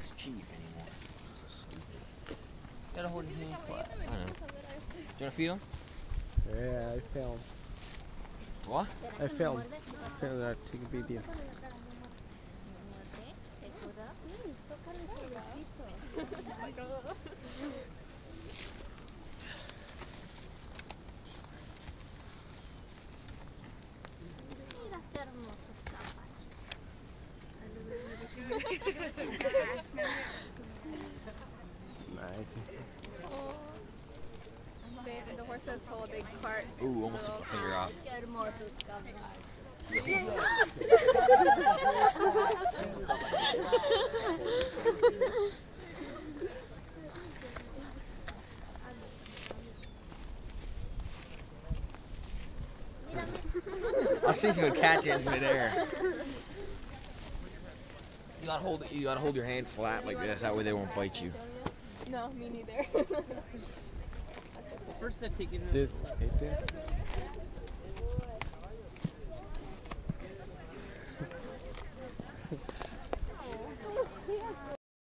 thinks chief anymore. So stupid. Gotta hold his hand flat. I don't know. Do you wanna feed him? Yeah, I filmed. What? I filmed. That taking video. Nice. The horses pull a big cart. Ooh, almost took my finger off. I'll see if you can catch it in midair. You gotta hold your hand flat like this, that way they won't bite you. No, me neither. First I take it in. This,